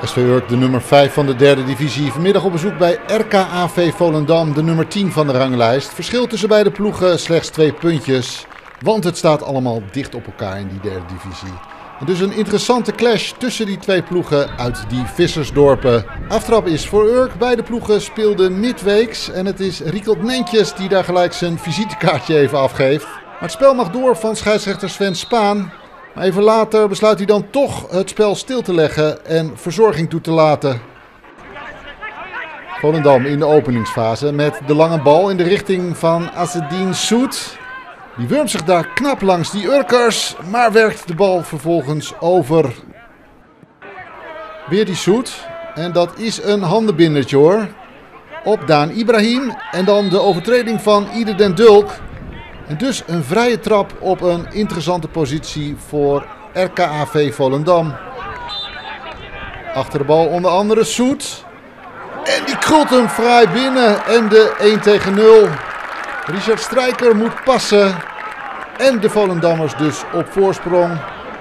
SV Urk, de nummer 5 van de derde divisie. Vanmiddag op bezoek bij RKAV Volendam, de nummer 10 van de ranglijst. Verschil tussen beide ploegen slechts 2 puntjes. Want het staat allemaal dicht op elkaar in die derde divisie. En dus een interessante clash tussen die 2 ploegen uit die vissersdorpen. Aftrap is voor Urk. Beide ploegen speelden midweeks. En het is Riekelt Nentjes die daar gelijk zijn visitekaartje even afgeeft. Maar het spel mag door van scheidsrechter Sven Spaan. Maar even later besluit hij dan toch het spel stil te leggen en verzorging toe te laten. Volendam in de openingsfase met de lange bal in de richting van Azzedine Soet. Die wurmt zich daar knap langs die Urkers, maar werkt de bal vervolgens over. Weer die Soet. En dat is een handenbindertje hoor. Op Daan Ibrahim. En dan de overtreding van Ieder den Dulk. En dus een vrije trap op een interessante positie voor RKAV Volendam. Achter de bal onder andere Soet. En die krult hem fraai binnen. En de 1-0. Richard Strijker moet passen. En de Volendammers dus op voorsprong.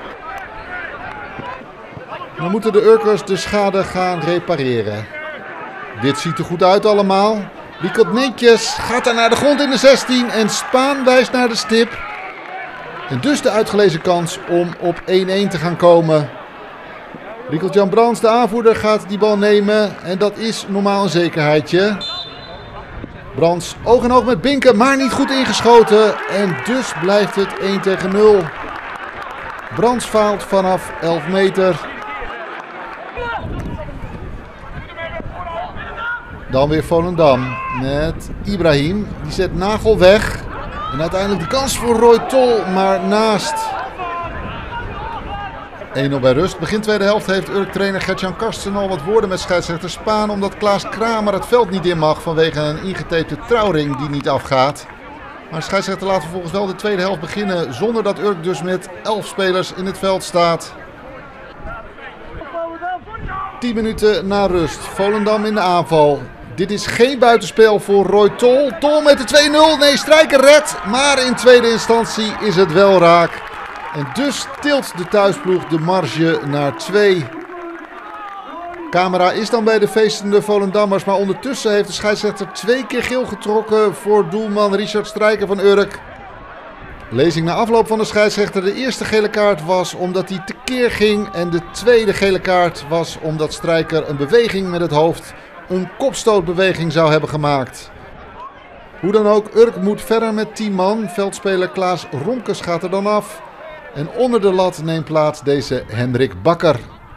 Dan moeten de Urkers de schade gaan repareren. Dit ziet er goed uit allemaal. Riekelt Nentjes gaat daar naar de grond in de 16 en Spaan wijst naar de stip. En dus de uitgelezen kans om op 1-1 te gaan komen. Riekelt Jan Brands, de aanvoerder, gaat die bal nemen en dat is normaal een zekerheidje. Brands oog in oog met Binken, maar niet goed ingeschoten en dus blijft het 1-0. Brands faalt vanaf 11 meter. Dan weer Volendam met Ibrahim. Die zet Nagel weg. En uiteindelijk de kans voor Roy Tol, maar naast. 1-0 bij rust. Begin tweede helft heeft Urk-trainer Gert-Jan Karsten al wat woorden met scheidsrechter Spaan. Omdat Klaas Kramer het veld niet in mag vanwege een ingetapte trouwring die niet afgaat. Maar de scheidsrechter laat vervolgens wel de tweede helft beginnen. Zonder dat Urk dus met 11 spelers in het veld staat. 10 minuten na rust. Volendam in de aanval. Dit is geen buitenspel voor Roy Tol. Tol met de 2-0. Nee, Strijker redt. Maar in tweede instantie is het wel raak. En dus tilt de thuisploeg de marge naar 2. Camera is dan bij de feestende Volendammers. Maar ondertussen heeft de scheidsrechter 2 keer geel getrokken voor doelman Richard Strijker van Urk. Lezing na afloop van de scheidsrechter. De eerste gele kaart was omdat hij tekeer ging. En de tweede gele kaart was omdat Strijker een beweging met het hoofd, een kopstootbeweging zou hebben gemaakt. Hoe dan ook, Urk moet verder met 10 man. Veldspeler Klaas Romkes gaat er dan af. En onder de lat neemt plaats deze Hendrik Bakker.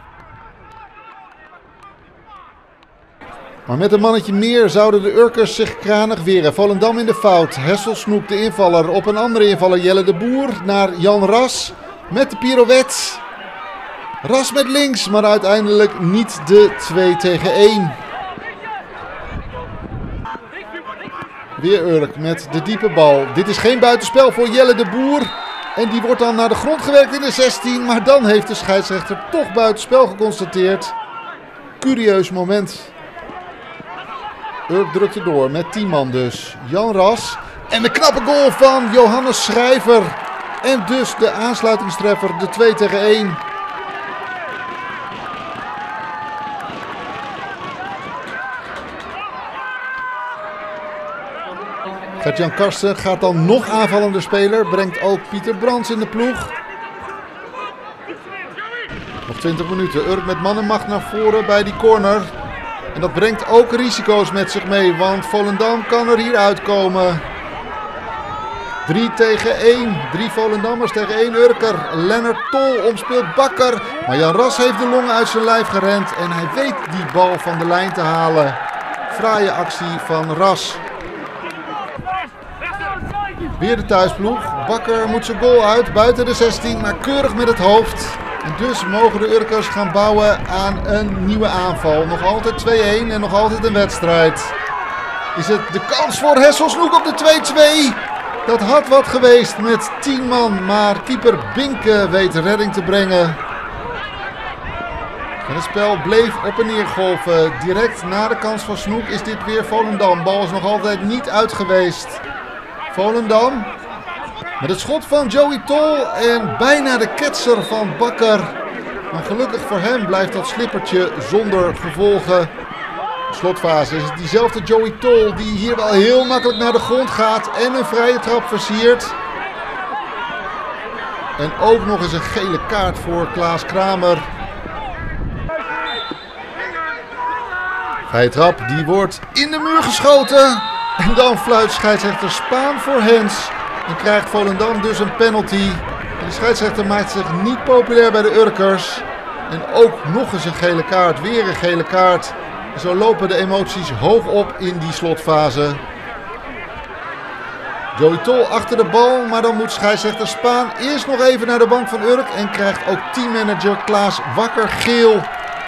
Maar met een mannetje meer zouden de Urkers zich kranig weren. Volendam in de fout. Hesselsnoep de invaller op een andere invaller. Jelle de Boer naar Jan Ras met de pirouette. Ras met links, maar uiteindelijk niet de 2-1. Weer Urk met de diepe bal. Dit is geen buitenspel voor Jelle de Boer. En die wordt dan naar de grond gewerkt in de 16. Maar dan heeft de scheidsrechter toch buitenspel geconstateerd. Curieus moment. Urk drukt erdoor met 10 man dus. Jan Ras. En de knappe goal van Johannes Schrijver. En dus de aansluitingstreffer, de 2-1. Gert-Jan Karsten gaat dan nog aanvallende speler. Brengt ook Pieter Brands in de ploeg. Nog 20 minuten. Urk met mannenmacht naar voren bij die corner. En dat brengt ook risico's met zich mee. Want Volendam kan er hier uitkomen. 3-1. 3 Volendammers tegen 1 Urker. Lennart Tol omspeelt Bakker. Maar Jan Ras heeft de longen uit zijn lijf gerend. En hij weet die bal van de lijn te halen. Fraaie actie van Ras. Weer de thuisploeg. Bakker moet zijn goal uit buiten de 16, maar keurig met het hoofd. En dus mogen de Urkers gaan bouwen aan een nieuwe aanval. Nog altijd 2-1 en nog altijd een wedstrijd. Is het de kans voor Hesselsnoek op de 2-2? Dat had wat geweest met 10 man, maar keeper Binken weet redding te brengen. En het spel bleef op en neer golven. Direct na de kans van Snoek is dit weer Volendam. Bal is nog altijd niet uit geweest. Volendam met het schot van Joey Tol en bijna de ketser van Bakker. Maar gelukkig voor hem blijft dat slippertje zonder gevolgen. Slotfase is het diezelfde Joey Tol die hier wel heel makkelijk naar de grond gaat en een vrije trap versiert. En ook nog eens een gele kaart voor Klaas Kramer. Vrije trap, die wordt in de muur geschoten. En dan fluit scheidsrechter Spaan voor hands. En krijgt Volendam dus een penalty. En de scheidsrechter maakt zich niet populair bij de Urkers. En ook nog eens een gele kaart, weer een gele kaart. En zo lopen de emoties hoog op in die slotfase. Joey Tol achter de bal, maar dan moet scheidsrechter Spaan eerst nog even naar de bank van Urk. En krijgt ook teammanager Klaas Wakker geel.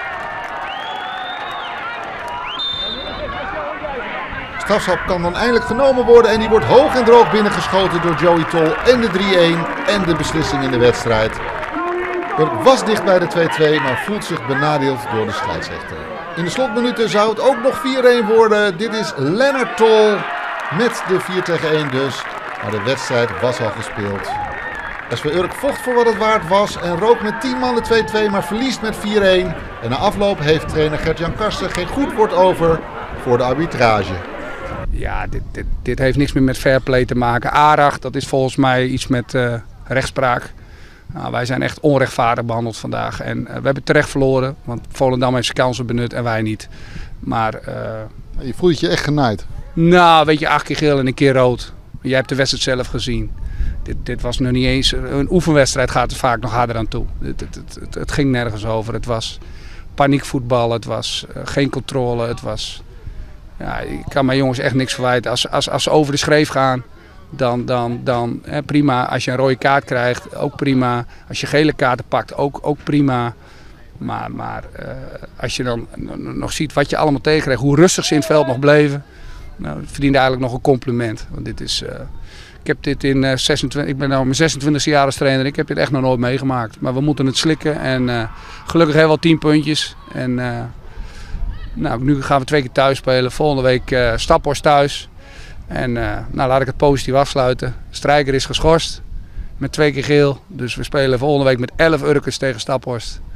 Strafschop kan dan eindelijk genomen worden en die wordt hoog en droog binnengeschoten door Joey Tol en de 3-1 en de beslissing in de wedstrijd. Urk was dicht bij de 2-2, maar voelt zich benadeeld door de scheidsrechter. In de slotminuten zou het ook nog 4-1 worden. Dit is Lennart Tol met de 4-1 dus, maar de wedstrijd was al gespeeld. SV Urk vocht voor wat het waard was en rook met 10 man de 2-2, maar verliest met 4-1. En na afloop heeft trainer Gert-Jan Karsten geen goed woord over voor de arbitrage. Ja, dit heeft niks meer met fair play te maken. ARAG, dat is volgens mij iets met rechtspraak. Nou, wij zijn echt onrechtvaardig behandeld vandaag. En we hebben terecht verloren, want Volendam heeft zijn kansen benut en wij niet. Maar, je voelt je echt genaaid. Nou, weet je, 8 keer geel en 1 keer rood. Jij hebt de wedstrijd zelf gezien. Dit was nog niet eens... Een oefenwedstrijd gaat er vaak nog harder aan toe. Het ging nergens over. Het was paniekvoetbal, het was geen controle, het was... Ja, ik kan mijn jongens echt niks verwijten. Als ze over de schreef gaan, dan prima. Als je een rode kaart krijgt, ook prima. Als je gele kaarten pakt, ook prima. Maar als je dan nog ziet wat je allemaal tegenkreeg, hoe rustig ze in het veld nog bleven. Nou, dat verdiende eigenlijk nog een compliment. Want dit is, ik heb dit in 26, ik ben nu mijn 26e jaar als trainer. Ik heb dit echt nog nooit meegemaakt. Maar we moeten het slikken. En gelukkig hebben we al 10 puntjes. En nou, nu gaan we 2 keer thuis spelen. Volgende week Staphorst thuis. En nou, laat ik het positief afsluiten. Strijker is geschorst met 2 keer geel. Dus we spelen volgende week met 11 Urkers tegen Staphorst.